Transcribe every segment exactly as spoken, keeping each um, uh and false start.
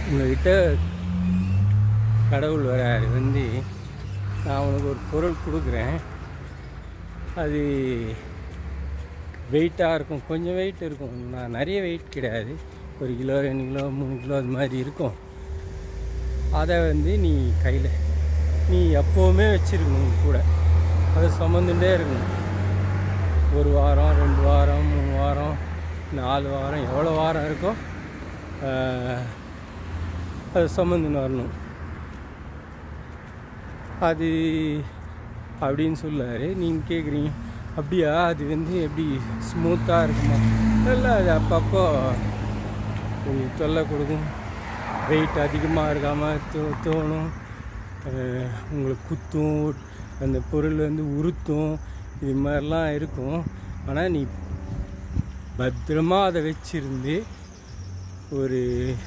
உங்கள்கிட்ட கடவுள் வராரு வந்து நான் உனக்கு ஒரு பொருள் கொடுக்குறேன், அது வெயிட்டாக இருக்கும், கொஞ்சம் வெயிட் இருக்கும், நான் நிறைய வெயிட் கிடையாது, ஒரு கிலோ ரெண்டு கிலோ மூணு கிலோ அது மாதிரி இருக்கும். அதை வந்து நீ கையில் நீ எப்போவுமே வச்சுருக்கணும், கூட அதை சுமந்துட்டே இருக்கணும். ஒரு வாரம் ரெண்டு வாரம் மூணு வாரம் நாலு வாரம் எவ்வளோ வாரம் இருக்கோ அதை சுமந்துன்னு வரணும். அது அப்படின்னு சொல்லார். நீங்கள் கேட்குறீங்க அப்படியா, அது வந்து எப்படி ஸ்மூத்தாக இருக்குமா? இல்லை, அது அப்பப்போ உங்களுக்கு தொல்லை கொடுக்கும், வெயிட் அதிகமாக இருக்காமல் தோ தோணும் உங்களுக்கு குத்தும், அந்த பொருள் வந்து உறுத்தும், இது மாதிரிலாம் இருக்கும். ஆனால் நீ பத்திரமா அதை வச்சிருந்து ஒரு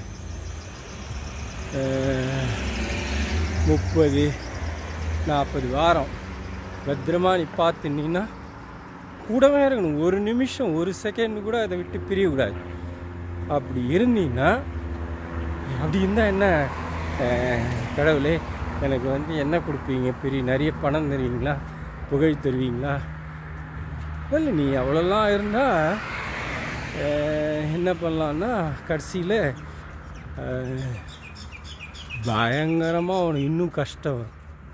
முப்பது நாற்பது வாரம் பத்திரமா நீ பார்த்துனீங்கன்னா கூடவே இருக்கணும். ஒரு நிமிஷம் ஒரு செகண்ட் கூட அதை விட்டு பிரியக்கூடாது. அப்படி இருந்தீங்கன்னா, அப்படி இருந்தால் என்ன, கடவுளே எனக்கு வந்து என்ன கொடுப்பீங்க, பெரிய நிறைய பணம் தருவீங்களா, புகழ் தருவீங்களா? இல்லை, நீ அவ்வளோலாம் இருந்தால் என்ன பண்ணலான்னா கடைசியில் பயங்கரமாக உனக்கு இன்னும் கஷ்டம் வரும்.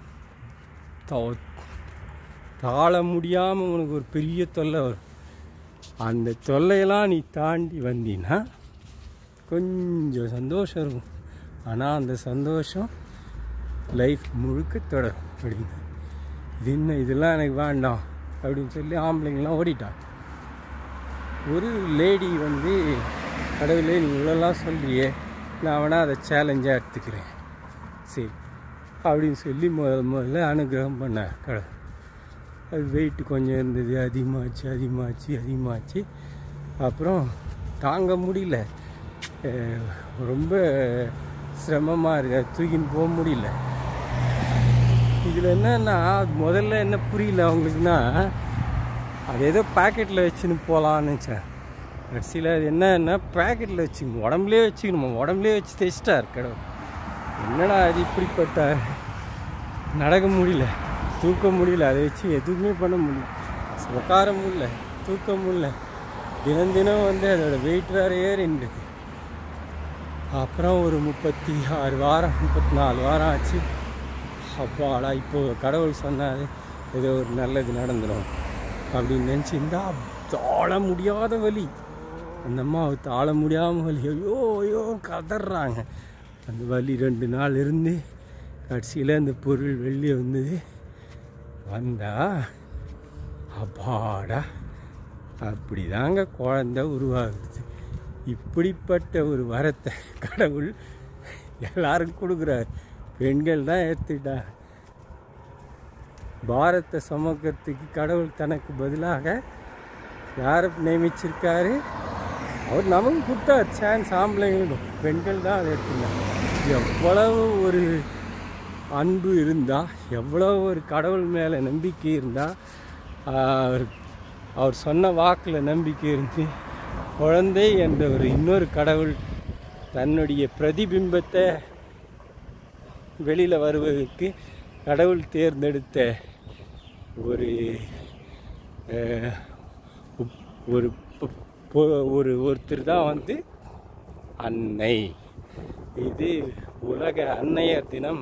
தாழ முடியாமல் உனக்கு ஒரு பெரிய தொல்லை வரும். அந்த தொல்லையெல்லாம் நீ தாண்டி வந்தீன்னா கொஞ்சம் சந்தோஷம் இருக்கும். ஆனால் அந்த சந்தோஷம் லைஃப் முழுக்க தொடரும். அப்படின்னு இது என்ன, இதெல்லாம் எனக்கு வேண்டாம் அப்படின்னு சொல்லி ஆம்பளைங்கெலாம் ஓடிட்டான். ஒரு லேடி வந்து கடவுளே நீ இவ்வளோலாம் சொல்லியே, நான் வேணா அதை சேலஞ்சாக எடுத்துக்கிறேன் சரி அப்படின்னு சொல்லி முதல் முதல்ல அனுகிரகம் பண்ணார் கடவுள். அது வெயிட்டு கொஞ்சம் இருந்தது, அதிகமாச்சு அதிகமாச்சு அதிகமாச்சு அப்புறம் தாங்க முடியல, ரொம்ப சிரமமாக இருக்கு, தூக்கின்னு போக முடியல. இதில் என்னன்னா முதல்ல என்ன புரியல அவங்களுக்குன்னா, அது ஏதோ பேக்கெட்டில் வச்சுன்னு போகலான்னு நினச்சேன். கடைசியில் அது என்னன்னா பேக்கெட்டில் வச்சுக்கணும், உடம்புலேயே வச்சுக்கணுமா, உடம்புலேயே வச்சு தைச்சிட்டார் கடவுள். என்னடா அது இப்படிப்பட்ட, நடக்க முடியல, தூக்க முடியல, அதை வச்சு எதுவுமே பண்ண முடியல, உட்கார முடியல, தூக்க முடியல, தினம் தினம் வந்து அதோடய வெயிட் வேறு ஏறின்றது. அப்புறம் ஒரு முப்பத்தி ஆறு வாரம் முப்பத்தி நாலு வாரம் ஆச்சு. அப்பாடா இப்போது கடவுள் சொன்னார் ஏதோ ஒரு நல்லது நடந்துடும் அப்படின்னு நினச்சிருந்தா தாழ முடியாத வலி. அந்த அம்மாவை தாழ முடியாமல் வலி, ஐயோ ஐயோ கதறாங்க. அந்த வலி ரெண்டு நாள் இருந்து கடைசியில் அந்த பொருள் வெளியே வந்தது. வந்தா அப்பாடா அப்படி தாங்க குழந்தை உருவாகுது. இப்படிப்பட்ட ஒரு வரத்தை கடவுள் எல்லாருக்கும் கொடுக்குறாரு. பெண்கள் தான் ஏற்றுக்கிட்டா. பாரத்தை சுமக்கிறதுக்கு கடவுள் தனக்கு பதிலாக யாரை நியமிச்சிருக்காரு, அவர் நமக்கு கொடுத்தார் சான்ஸ். ஆம்பளைங்களுக்கும் பெண்கள் தான் அதை எடுத்துருந்தாங்க. எவ்வளவு ஒரு அன்பு இருந்தால், எவ்வளோ ஒரு கடவுள் மேலே நம்பிக்கை இருந்தால், அவர் அவர் சொன்ன வாக்கில் நம்பிக்கை இருந்து குழந்தை என்ற ஒரு இன்னொரு கடவுள் தன்னுடைய பிரதிபிம்பத்தை வெளியில் வருவதற்கு கடவுள் தேர்ந்தெடுத்த ஒரு ஒரு ஒரு ஒருத்தர் தான் வந்து அன்னை. இது உலக அன்னையர் தினம்,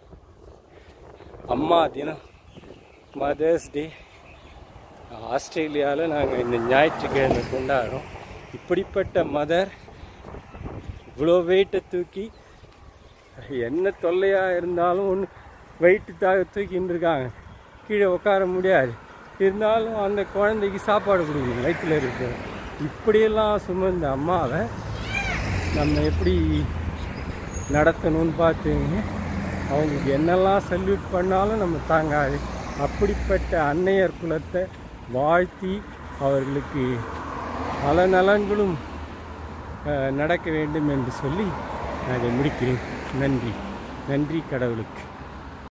அம்மா தினம், மதர்ஸ் டே. ஆஸ்திரேலியாவில் நாங்கள் இந்த ஞாயிற்றுக்கிழமை கொண்டாடுறோம். இப்படிப்பட்ட மதர் இவ்வளோ வெயிட்டை தூக்கி, என்ன தொல்லையாக இருந்தாலும் ஒன்று வெயிட்டு தாக தூக்கின்னு இருக்காங்க, கீழே உட்கார முடியாது, இருந்தாலும் அந்த குழந்தைக்கு சாப்பாடு கொடுக்கணும், வயிற்றில் இருக்கு. இப்படியெல்லாம் சுமந்த அம்மாவை நம்ம எப்படி நடத்தணும்னு பார்த்துங்க. அவங்களுக்கு என்னெல்லாம் சல்யூட் பண்ணாலும் நம்ம தாங்காது. அப்படிப்பட்ட அன்னையர் குலத்தை வாழ்த்தி அவர்களுக்கு பல நலன்களும் நடக்க வேண்டும் என்று சொல்லி நான் இதை முடிக்கிறேன். நன்றி, நன்றி கடவுளுக்கு.